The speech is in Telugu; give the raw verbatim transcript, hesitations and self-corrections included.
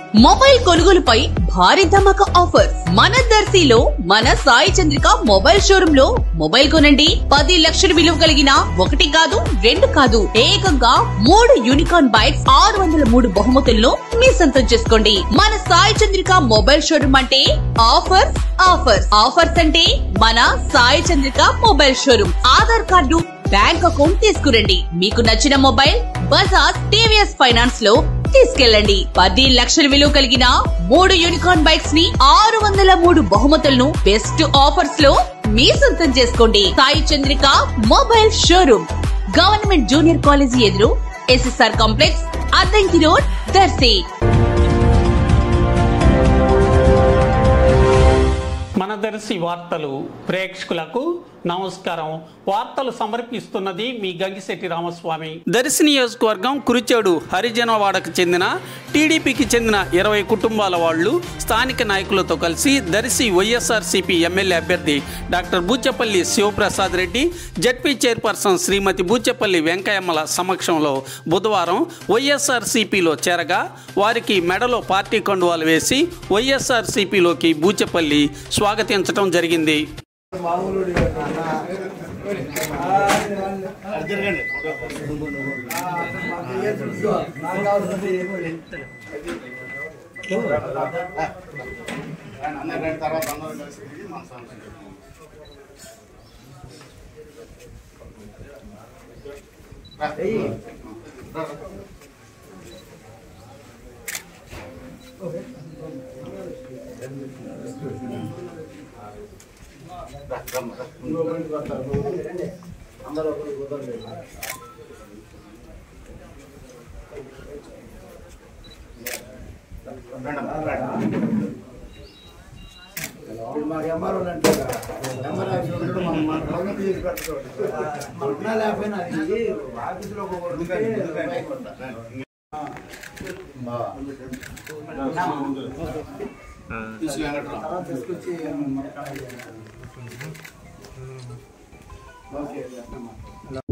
మొబైల్ కొనుగోలుపై భారీ ధమాకా ఆఫర్ మన దర్శిలో మన సాయి చంద్రిక మొబైల్ షోరూమ్ లో మొబైల్ కొనండి పది లక్షల విలువ కలిగిన ఒకటి కాదు రెండు కాదు ఏకంగా మూడు యూనికార్న్ బైక్స్ ఆరు వందల మూడు బహుమతులను మీ సొంతం చేసుకోండి. మన సాయి చంద్రిక మొబైల్ షోరూమ్ అంటే ఆఫర్స్ ఆఫర్స్ ఆఫర్స్ అంటే మన Sai Chandrika mobile showroom. Aadhaar card bank account తీసుకురండి. మీకు నచ్చిన మొబైల్ బజాజ్ టీవీఎస్ ఫైనాన్స్ లో తీసుకెళ్ళండి. పది లక్షల విలువ కలిగిన మూడు యూనికార్న్ బైక్స్ ని ఆరు వందల మూడు బహుమతులను బెస్ట్ ఆఫర్స్ లో మీ సొంతం చేసుకోండి. Sai Chandrika mobile showroom, government junior college ఎదురు, SSR complex, Addanki road, Darshi. మన దర్శి వార్తలు ప్రేక్షకులకు నమస్కారం. వార్తలు సమర్పిస్తున్నది మీ గంగిశెట్టి రామస్వామి. దర్శి నియోజకవర్గం కురిచేడు హరిజనవాడకు చెందిన టీడీపీకి చెందిన ఇరవై కుటుంబాల వాళ్ళు స్థానిక నాయకులతో కలిసి దర్శి వైఎస్ఆర్సీపీ ఎమ్మెల్యే అభ్యర్థి doctor Buchepalli Sivaprasad Reddy, ZP chairperson Srimati Buchepalli వెంకయ్యమ్మల సమక్షంలో బుధవారం వైఎస్ఆర్సీపీలో చేరగా వారికి మెడలో పార్టీ కండువాలు వేసి వైఎస్ఆర్సీపీలోకి బూచెపల్లి స్వాగతించడం జరిగింది. మాకు ఎంఆర్ఓ అంటే ఎంఆర్ఓ మనం చేసి పెట్టడం లేకపోయినా అది ఆఫీసులో తీసుకొచ్చి ఓకే